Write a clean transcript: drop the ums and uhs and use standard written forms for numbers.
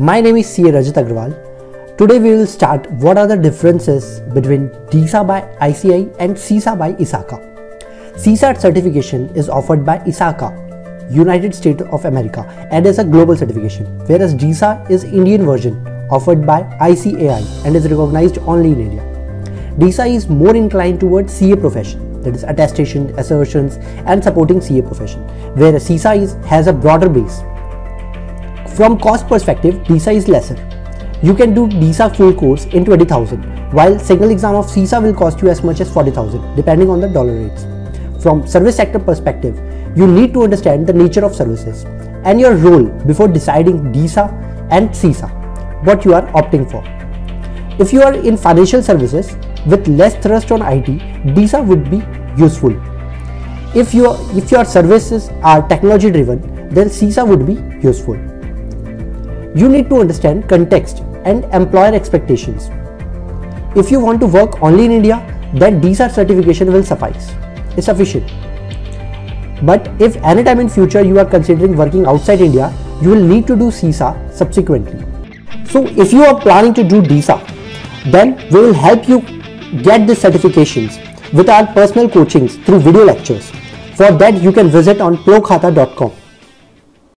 My name is CA Rajat Agrawal. Today we will start what are the differences between DISA by ICAI and CISA by ISACA. CSAT certification is offered by ISACA, United States of America, and is a global certification, whereas DISA is Indian version offered by ICAI and is recognized only in India. DISA is more inclined towards CA profession, that is attestation, assertions and supporting CA profession, whereas CISA has a broader base. From cost perspective, DISA is lesser. You can do DISA full course in 20,000, while single exam of CISA will cost you as much as 40,000 depending on the dollar rates. From service sector perspective, you need to understand the nature of services and your role before deciding DISA and CISA, what you are opting for. If you are in financial services with less thrust on IT, DISA would be useful. If your services are technology driven, then CISA would be useful. You need to understand context and employer expectations. If you want to work only in India, then DISA certification will suffice. It's sufficient. But if anytime in future you are considering working outside India, you will need to do CISA subsequently. So if you are planning to do DISA, then we will help you get the certifications with our personal coachings through video lectures. For that you can visit on prokhata.com.